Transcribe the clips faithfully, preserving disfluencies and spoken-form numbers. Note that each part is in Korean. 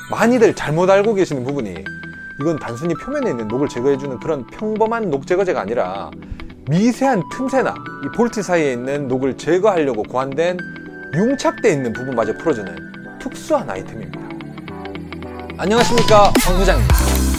많이들 잘못 알고 계시는 부분이, 이건 단순히 표면에 있는 녹을 제거해주는 그런 평범한 녹 제거제가 아니라 미세한 틈새나 이 볼트 사이에 있는 녹을 제거하려고 고안된 융착되어 있는 부분마저 풀어주는 특수한 아이템입니다. 안녕하십니까, 황 부장입니다.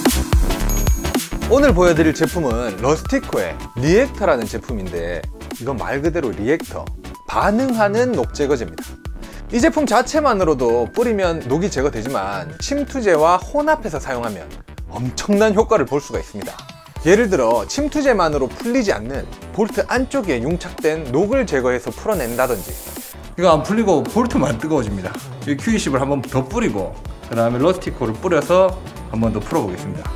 오늘 보여드릴 제품은 러스티코의 리액터라는 제품인데, 이건 말 그대로 리액터, 반응하는 녹 제거제입니다. 이 제품 자체만으로도 뿌리면 녹이 제거되지만 침투제와 혼합해서 사용하면 엄청난 효과를 볼 수가 있습니다. 예를 들어 침투제만으로 풀리지 않는 볼트 안쪽에 융착된 녹을 제거해서 풀어낸다든지. 이거 안 풀리고 볼트만 뜨거워집니다. 이 큐 이십을 한번 더 뿌리고 그 다음에 러스티코를 뿌려서 한번 더 풀어보겠습니다.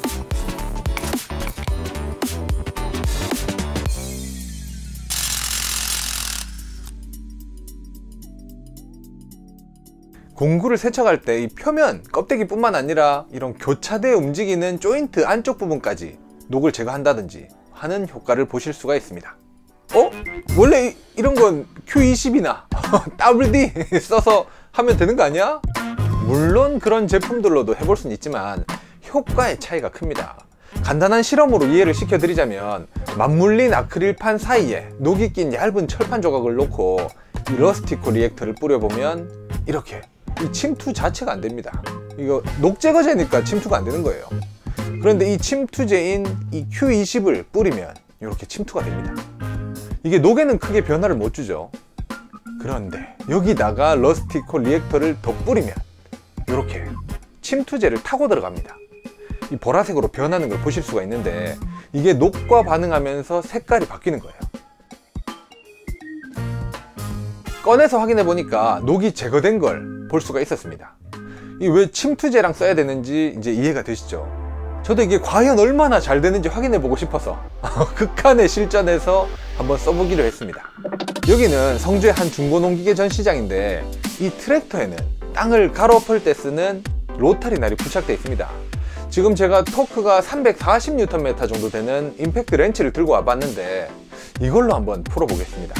공구를 세척할 때 이 표면, 껍데기뿐만 아니라 이런 교차되어 움직이는 조인트 안쪽 부분까지 녹을 제거한다든지 하는 효과를 보실 수가 있습니다. 어? 원래 이, 이런 건 큐 이십이나 더블유 디 써서 하면 되는 거 아니야? 물론 그런 제품들로도 해볼 수는 있지만 효과의 차이가 큽니다. 간단한 실험으로 이해를 시켜드리자면, 맞물린 아크릴판 사이에 녹이 낀 얇은 철판 조각을 놓고 이 러스티코 리액터를 뿌려보면 이렇게 이 침투 자체가 안 됩니다. 이거 녹 제거제니까 침투가 안 되는 거예요. 그런데 이 침투제인 이 큐 이십을 뿌리면 이렇게 침투가 됩니다. 이게 녹에는 크게 변화를 못 주죠. 그런데 여기다가 러스티코 리액터를 더 뿌리면 이렇게 침투제를 타고 들어갑니다. 이 보라색으로 변하는 걸 보실 수가 있는데, 이게 녹과 반응하면서 색깔이 바뀌는 거예요. 꺼내서 확인해 보니까 녹이 제거된 걸 볼 수가 있었습니다. 이 왜 침투제랑 써야 되는지 이제 이해가 되시죠? 저도 이게 과연 얼마나 잘 되는지 확인해 보고 싶어서 극한의 실전에서 한번 써보기로 했습니다. 여기는 성주의 한 중고농기계 전시장인데, 이 트랙터에는 땅을 가로엎을 때 쓰는 로타리 날이 부착되어 있습니다. 지금 제가 토크가 삼백사십 뉴턴 미터 정도 되는 임팩트 렌치를 들고 와봤는데 이걸로 한번 풀어보겠습니다.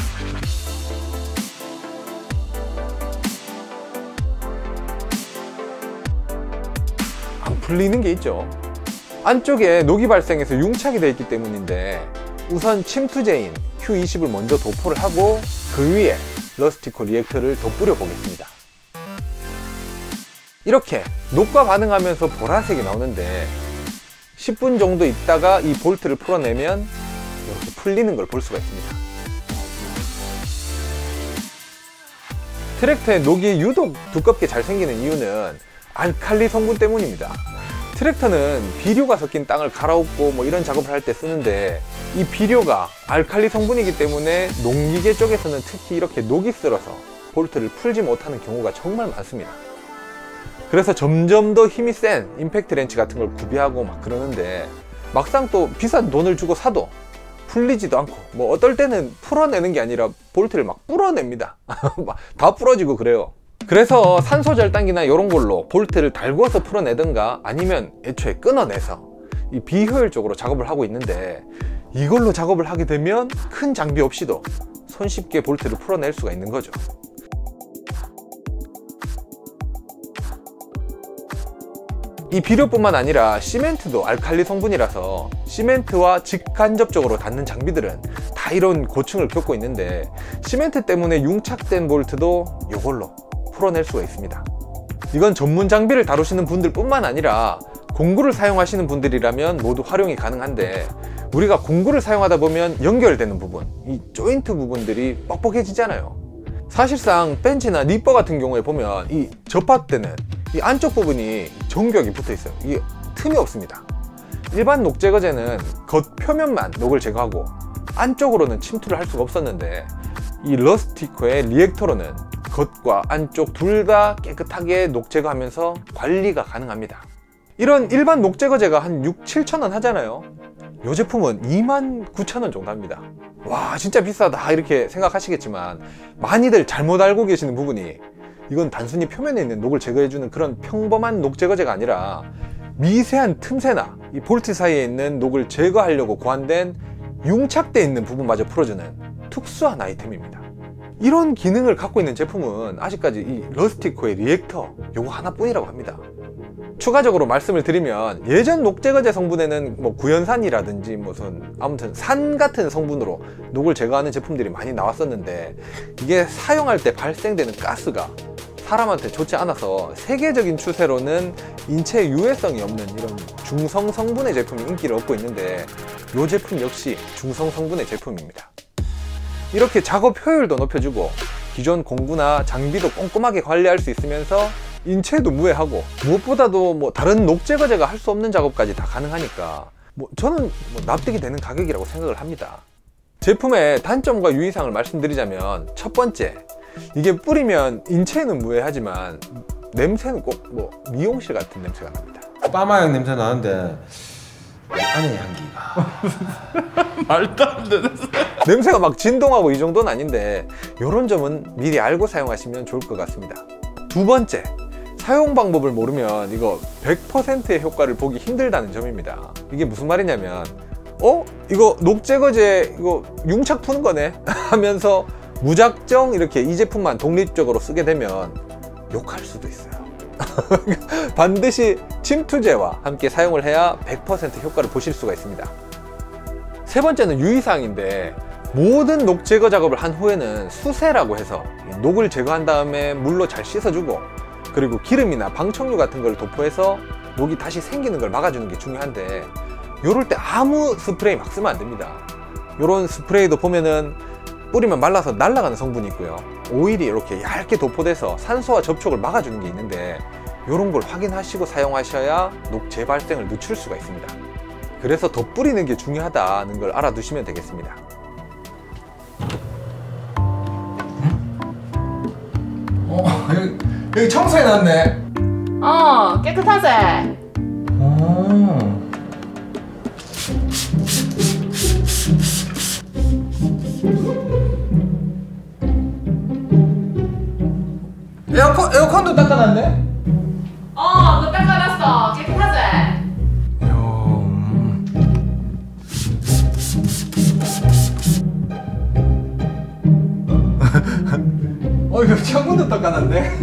안 풀리는 게 있죠. 안쪽에 녹이 발생해서 융착이 되어 있기 때문인데, 우선 침투제인 큐 이십을 먼저 도포를 하고 그 위에 러스티코 리액터를 더 뿌려 보겠습니다. 이렇게 녹과 반응하면서 보라색이 나오는데, 십 분 정도 있다가 이 볼트를 풀어내면 이렇게 풀리는 걸 볼 수가 있습니다. 트랙터의 녹이 유독 두껍게 잘 생기는 이유는 알칼리 성분 때문입니다. 트랙터는 비료가 섞인 땅을 갈아엎고 뭐 이런 작업을 할 때 쓰는데, 이 비료가 알칼리 성분이기 때문에 농기계 쪽에서는 특히 이렇게 녹이 쓸어서 볼트를 풀지 못하는 경우가 정말 많습니다. 그래서 점점 더 힘이 센 임팩트 렌치 같은 걸 구비하고 막 그러는데, 막상 또 비싼 돈을 주고 사도 풀리지도 않고, 뭐 어떨 때는 풀어내는 게 아니라 볼트를 막 불어냅니다. 다 부러지고 그래요. 그래서 산소 절단기나 이런 걸로 볼트를 달구어서 풀어내든가, 아니면 애초에 끊어내서 이 비효율적으로 작업을 하고 있는데, 이걸로 작업을 하게 되면 큰 장비 없이도 손쉽게 볼트를 풀어낼 수가 있는 거죠. 이 비료뿐만 아니라 시멘트도 알칼리 성분이라서 시멘트와 직간접적으로 닿는 장비들은 다 이런 고충을 겪고 있는데, 시멘트 때문에 융착된 볼트도 이걸로 풀어낼 수가 있습니다. 이건 전문 장비를 다루시는 분들 뿐만 아니라 공구를 사용하시는 분들이라면 모두 활용이 가능한데, 우리가 공구를 사용하다 보면 연결되는 부분, 이 조인트 부분들이 뻑뻑해지잖아요. 사실상 벤치나 니퍼 같은 경우에 보면 이 접합되는 이 안쪽 부분이 정교하게 붙어 있어요. 이게 틈이 없습니다. 일반 녹 제거제는 겉 표면만 녹을 제거하고 안쪽으로는 침투를 할 수가 없었는데, 이 러스티코의 리액터로는 겉과 안쪽 둘 다 깨끗하게 녹 제거하면서 관리가 가능합니다. 이런 일반 녹 제거제가 한 육, 칠천 원 하잖아요. 이 제품은 이만 구천 원 정도 합니다. 와, 진짜 비싸다 이렇게 생각하시겠지만, 많이들 잘못 알고 계시는 부분이, 이건 단순히 표면에 있는 녹을 제거해주는 그런 평범한 녹 제거제가 아니라 미세한 틈새나 이 볼트 사이에 있는 녹을 제거하려고 고안된 융착되어 있는 부분마저 풀어주는 특수한 아이템입니다. 이런 기능을 갖고 있는 제품은 아직까지 이 러스티코의 리액터 요거 하나뿐이라고 합니다. 추가적으로 말씀을 드리면 예전 녹 제거제 성분에는 뭐 구연산이라든지 무슨 아무튼 산 같은 성분으로 녹을 제거하는 제품들이 많이 나왔었는데, 이게 사용할 때 발생되는 가스가 사람한테 좋지 않아서 세계적인 추세로는 인체에 유해성이 없는 이런 중성 성분의 제품이 인기를 얻고 있는데, 이 제품 역시 중성 성분의 제품입니다. 이렇게 작업 효율도 높여주고 기존 공구나 장비도 꼼꼼하게 관리할 수 있으면서 인체도 무해하고 무엇보다도 뭐 다른 녹 제거제가 할 수 없는 작업까지 다 가능하니까 뭐 저는 뭐 납득이 되는 가격이라고 생각을 합니다. 제품의 단점과 유의사항을 말씀드리자면, 첫 번째, 이게 뿌리면 인체는 무해하지만 냄새는 꼭 뭐 미용실 같은 냄새가 납니다. 빠마향 냄새 나는데 안에 향기가 말도 안 되는 소리. 냄새가 막 진동하고 이 정도는 아닌데, 이런 점은 미리 알고 사용하시면 좋을 것 같습니다. 두 번째, 사용 방법을 모르면 이거 백 퍼센트의 효과를 보기 힘들다는 점입니다. 이게 무슨 말이냐면, 어? 이거 녹 제거제 이거 융착 푸는 거네 하면서 무작정 이렇게 이 제품만 독립적으로 쓰게 되면 욕할 수도 있어요. 반드시 침투제와 함께 사용을 해야 백 퍼센트 효과를 보실 수가 있습니다. 세 번째는 유의사항인데, 모든 녹 제거 작업을 한 후에는 수세라고 해서 녹을 제거한 다음에 물로 잘 씻어주고, 그리고 기름이나 방청류 같은 걸 도포해서 녹이 다시 생기는 걸 막아주는 게 중요한데, 요럴 때 아무 스프레이 막 쓰면 안 됩니다. 요런 스프레이도 보면은 뿌리면 말라서 날아가는 성분이 있고요, 오일이 이렇게 얇게 도포돼서 산소와 접촉을 막아주는 게 있는데, 요런 걸 확인하시고 사용하셔야 녹 재발생을 늦출 수가 있습니다. 그래서 더 뿌리는 게 중요하다는 걸 알아두시면 되겠습니다. 어, 여기, 여기 청소해놨네. 어, 깨끗하지? 어. 에어컨, 에어컨도 닦아놨네? 어, 너 닦아놨어. 깨끗하지? 이야, 음. 어, 이거 창문도 닦아놨네?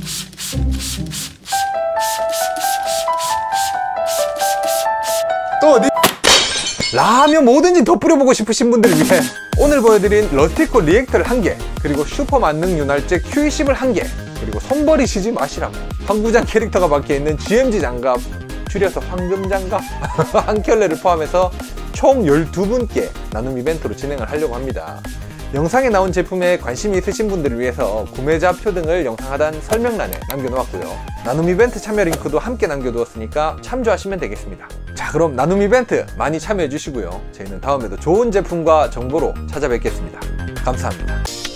또 어디? 라면 뭐든지 더 뿌려보고 싶으신 분들을 위해 오늘 보여드린 러스티코 리액터를 한 개, 그리고 슈퍼 만능 윤활제 큐이십을 한 개, 그리고 손 버리시지 마시라고 황부장 캐릭터가 박혀있는 지엠지 장갑, 줄여서 황금 장갑 한 켤레를 포함해서 총 열두 분께 나눔 이벤트로 진행을 하려고 합니다. 영상에 나온 제품에 관심이 있으신 분들을 위해서 구매자표 등을 영상 하단 설명란에 남겨놓았고요, 나눔 이벤트 참여 링크도 함께 남겨두었으니까 참조하시면 되겠습니다. 자, 그럼 나눔 이벤트 많이 참여해 주시고요, 저희는 다음에도 좋은 제품과 정보로 찾아뵙겠습니다. 감사합니다.